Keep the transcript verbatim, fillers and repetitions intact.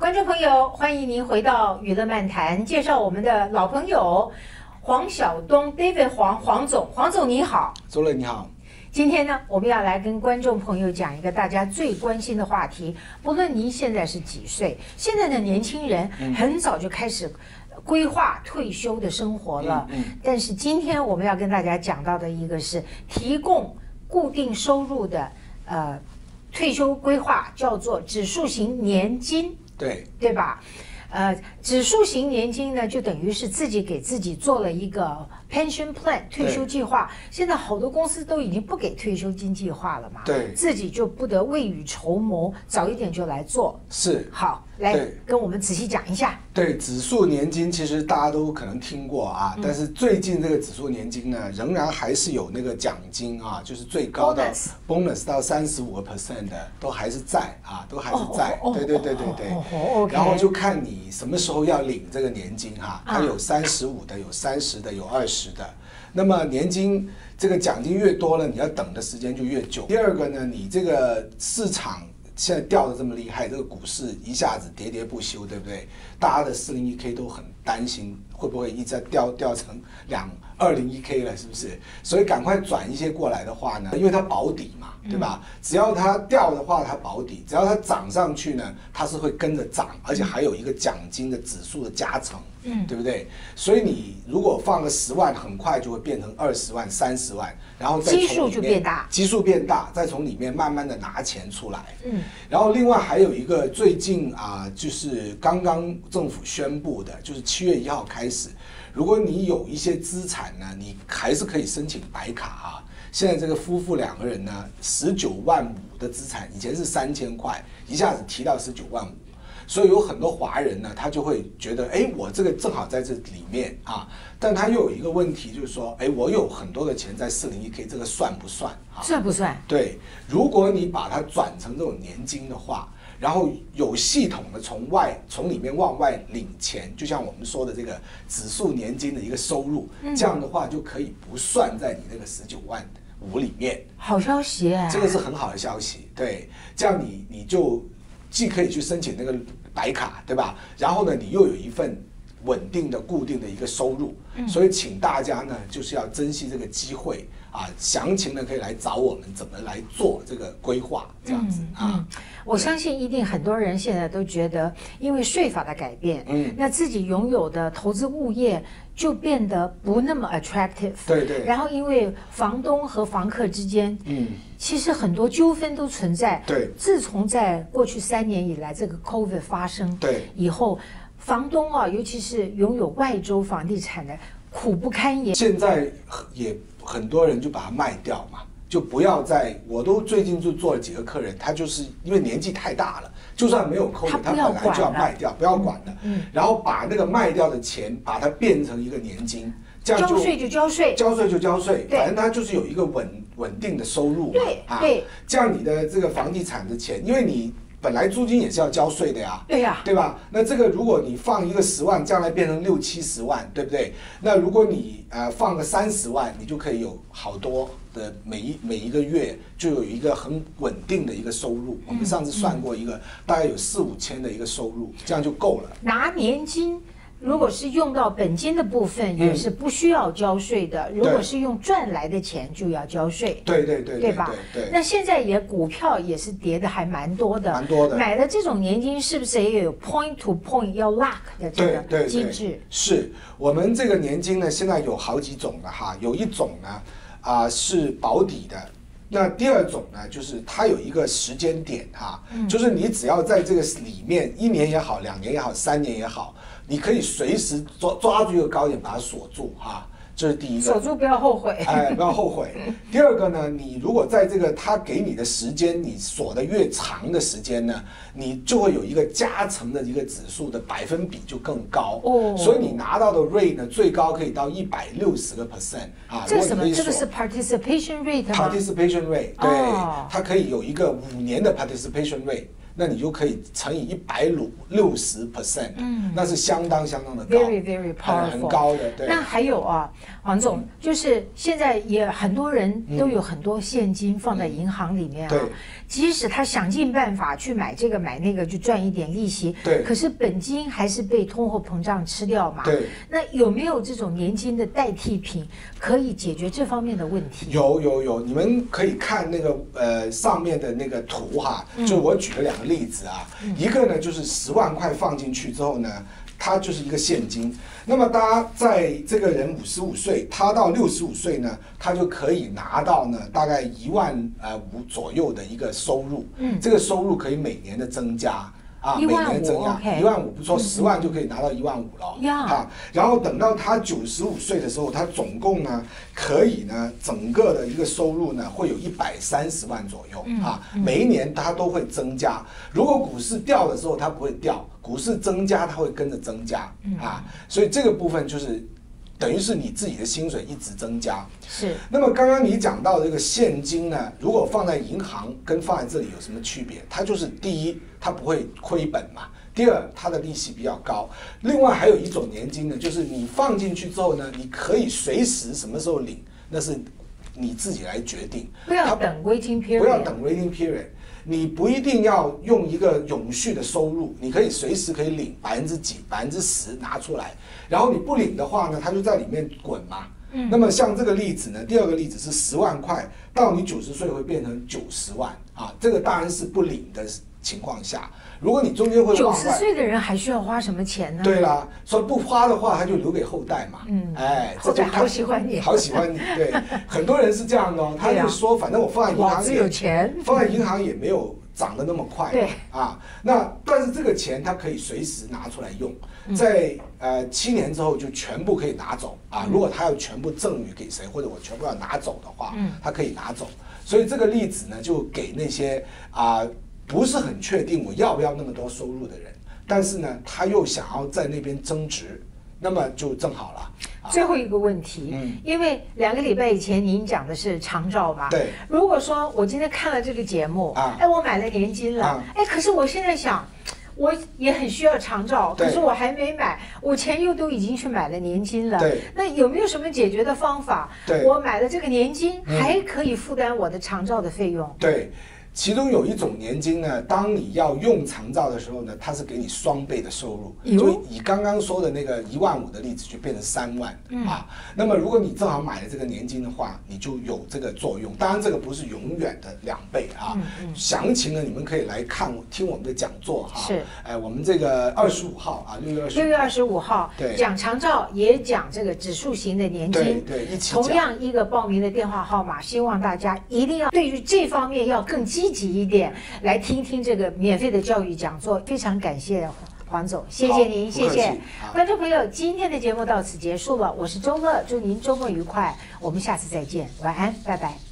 观众朋友，欢迎您回到娱乐漫谈，介绍我们的老朋友黄晓东 David 黄黄总，黄总你好， 周乐你好。 今天呢，我们要来跟观众朋友讲一个大家最关心的话题。不论您现在是几岁，现在的年轻人很早就开始规划退休的生活了。嗯嗯、但是今天我们要跟大家讲到的一个是提供固定收入的呃退休规划，叫做指数型年金。对，对吧？呃，指数型年金呢，就等于是自己给自己做了一个 pension plan 退休计划。现在好多公司都已经不给退休金计划了嘛，对，自己就不得未雨绸缪，早一点就来做。是，好，来跟我们仔细讲一下。 对，指数年金其实大家都可能听过啊，嗯、但是最近这个指数年金呢，仍然还是有那个奖金啊，就是最高的 bonus 到三十五个 percent 的，都还是在啊，都还是在。哦、对对对对对。哦哦、然后就看你什么时候要领这个年金哈，它有三十五的，有三十的，有二十的。那么年金这个奖金越多了，你要等的时间就越久。第二个呢，你这个市场现在掉的这么厉害，这个股市一下子喋喋不休，对不对？大家的四零一 K 都很担心，会不会一直掉掉成两二零一 K 了，是不是？所以赶快转一些过来的话呢，因为它保底嘛，对吧？只要它掉的话，它保底；只要它涨上去呢，它是会跟着涨，而且还有一个奖金的指数的加成，嗯，对不对？所以你如果放个十万，很快就会变成二十万、三十万，然后再从里面基数就变大，基数变大，再从里面慢慢的拿钱出来，嗯。然后另外还有一个最近啊，就是刚刚政府宣布的，就是七月一号开始，如果你有一些资产呢，你还是可以申请白卡啊。现在这个夫妇两个人呢，十九万五的资产，以前是三千块，一下子提到十九万五，所以有很多华人呢，他就会觉得，哎，我这个正好在这里面啊，但他又有一个问题，就是说，哎，我有很多的钱在四零一 K， 这个算不算啊？ 算不算？ 对，如果你把它转成这种年金的话。然后有系统的从外从里面往外领钱，就像我们说的这个指数年金的一个收入，嗯、这样的话就可以不算在你那个十九万五里面。 好消息哎， 这个是很好的消息。对，这样你你就既可以去申请那个白卡，对吧？然后呢，你又有一份稳定的固定的一个收入，嗯、所以请大家呢就是要珍惜这个机会啊，详情呢可以来找我们怎么来做这个规划，这样子、嗯、啊。 嗯我相信一定很多人现在都觉得，因为税法的改变，嗯，那自己拥有的投资物业就变得不那么 attractive， 对对。 然后因为房东和房客之间，嗯，其实很多纠纷都存在。 对。 自从在过去三年以来，这个 COVID 发生，对以后，房东啊，尤其是拥有外州房地产的，苦不堪言。 现在也很多人就把它卖掉嘛。就不要再，我都最近就做了几个客人，他就是因为年纪太大了，就算没有扣的，他本来就要卖掉，不要管了，嗯，然后把那个卖掉的钱，把它变成一个年金，这样就交税就交税， 交税就交税，反正他就是有一个稳稳定的收入嘛， 对啊，对， 这样你的这个房地产的钱，因为你本来租金也是要交税的呀， 对呀， 对吧？那这个如果你放一个十万，将来变成六七十万，对不对？那如果你呃放个三十万，你就可以有好多的每一每一个月就有一个很稳定的一个收入。我们上次算过一个，大概有四五千的一个收入，这样就够了。 拿年金。如果是用到本金的部分，也是不需要交税的。嗯、如果是用赚来的钱，就要交税。 对对对， 对吧？ 对对。 那现在也股票也是跌的还蛮多的， 蛮多的。 买的这种年金是不是也有 point to point 要 lock 的这个机制？ 对对对，是我们这个年金呢，现在有好几种了哈。有一种呢，啊、呃、是保底的。那第二种呢，就是它有一个时间点哈，嗯、就是你只要在这个里面一年也好，两年也好，三年也好。你可以随时抓抓住一个高点把它锁住哈，这是第一个。 锁住不要后悔。 哎，不要后悔。第二个呢，你如果在这个他给你的时间，你锁的越长的时间呢，你就会有一个加成的一个指数的百分比就更高。哦。所以你拿到的 rate 呢，最高可以到一百六十个 percent 啊。 这什么？这个是 participation rate 吗 ？participation rate 对，哦、它可以有一个五年的 participation rate。 那你就可以乘以一百六十 percent， 嗯，那是相当相当的高 ，very very powerful， 很高的。对。 那还有啊，黄总，就是现在也很多人都有很多现金放在银行里面啊， 对， 即使他想尽办法去买这个买那个，就赚一点利息， 对， 可是本金还是被通货膨胀吃掉嘛。 对。那有没有这种年金的代替品可以解决这方面的问题？ 有有有，你们可以看那个呃上面的那个图哈，就我举了两个例子啊，嗯、一个呢就是十万块放进去之后呢，它就是一个现金。那么大家在这个人五十五岁，他到六十五岁呢，他就可以拿到呢大概一万呃五左右的一个收入。嗯，这个收入可以每年的增加。啊，每年增加一万五，不错，十万就可以拿到一万五了。啊，然后等到他九十五岁的时候，他总共呢可以呢整个的一个收入呢会有一百三十万左右。啊，每一年他都会增加。如果股市掉的时候，它不会掉；股市增加，它会跟着增加。啊，所以这个部分就是。等于是你自己的薪水一直增加， 是。 那么刚刚你讲到这个现金呢，如果放在银行跟放在这里有什么区别？它就是第一，它不会亏本嘛；第二，它的利息比较高。另外还有一种年金呢，就是你放进去之后呢，你可以随时什么时候领，那是你自己来决定。 不要等 waiting period。 不要等 waiting period。你不一定要用一个永续的收入，你可以随时可以领百分之几、百分之十拿出来，然后你不领的话呢，它就在里面滚嘛。嗯。那么像这个例子呢，第二个例子是十万块，到你九十岁会变成九十万啊，这个当然是不领的情况下，如果你中间会九十岁的人还需要花什么钱呢？ 对啦，说不花的话，他就留给后代嘛。嗯。哎， 后代好喜欢你， 好喜欢你。对，很多人是这样的哦，他就说，反正我放在银行也有钱， 放在银行也没有涨得那么快。 对。 啊，那但是这个钱他可以随时拿出来用，在呃七年之后就全部可以拿走啊。如果他要全部赠与给谁，或者我全部要拿走的话，嗯，他可以拿走。所以这个例子呢，就给那些啊。不是很确定我要不要那么多收入的人，但是呢，他又想要在那边增值，那么就正好了。 啊、最后一个问题，嗯，因为两个礼拜以前您讲的是长照嘛， 对。 如果说我今天看了这个节目，啊，哎，我买了年金了，啊、哎，可是我现在想，我也很需要长照，可是我还没买，我钱又都已经去买了年金了， 对。 那有没有什么解决的方法？ 对， 我买了这个年金，嗯、还可以负担我的长照的费用？ 对。其中有一种年金呢，当你要用长照的时候呢，它是给你双倍的收入，就以刚刚说的那个一万五的例子，就变成三万、嗯、啊。那么如果你正好买了这个年金的话，你就有这个作用。当然这个不是永远的两倍啊。嗯嗯、详情呢，你们可以来看听我们的讲座哈。 是， 哎，我们这个二十五号啊，六月二十六月二十五号， 对， 讲长照也讲这个指数型的年金， 对对，一起讲。 同样一个报名的电话号码，希望大家一定要对于这方面要更积极一点。来听听这个免费的教育讲座，非常感谢黄总，谢谢您，谢谢观众朋友，今天的节目到此结束了，我是周乐，祝您周末愉快，我们下次再见，晚安，拜拜。